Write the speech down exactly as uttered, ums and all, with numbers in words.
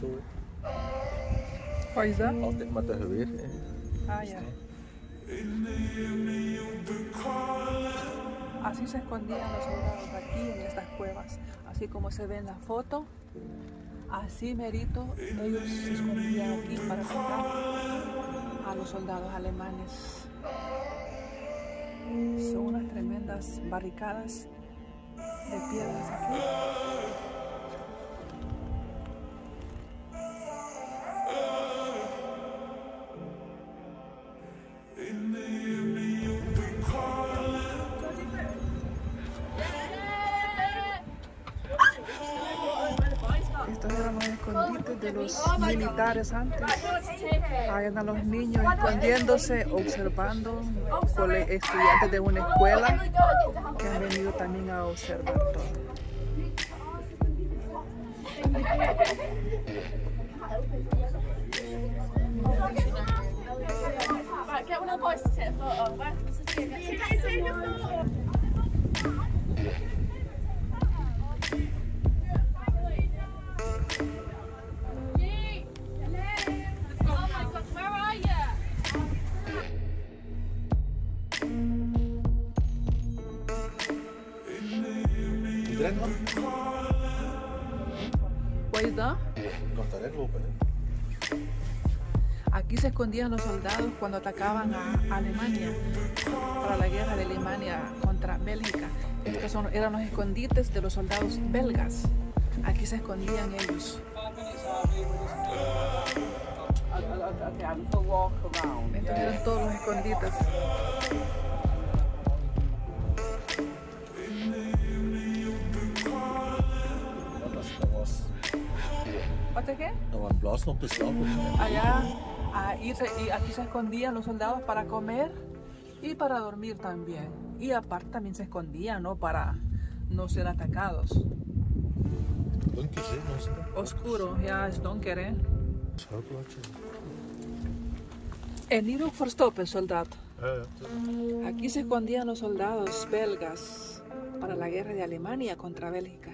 zo. Wat is dat? Altijd met een geweer. Hè. Ah, ja. Así se escondían los soldados aquí en estas cuevas. Así como se ve en la foto, así merito ellos se escondían aquí para atacar a los soldados alemanes. Son unas tremendas barricadas de piedras aquí. Estos eran los escondites de los militares antes. Ahí andan los niños escondiéndose, observando con los estudiantes de una escuela que han venido también a observar todo. Wat is dat? Aquí se escondían los soldados cuando atacaban a Alemania para la guerra de Alemania contra Bélgica. Estos son, eran los escondites de los soldados belgas. Aquí se escondían ellos. Estos eran todos los escondites. ¿Wat es qué? Allá, ahí se, y aquí se escondían los soldados para comer y para dormir también. Y aparte también se escondían, ¿no? Para no ser atacados. Oscuro, ja, is donker, hè? En hier ook verstoppen, soldaat. Aquí se escondían los soldados belgas para la guerra de Alemania contra Bélgica.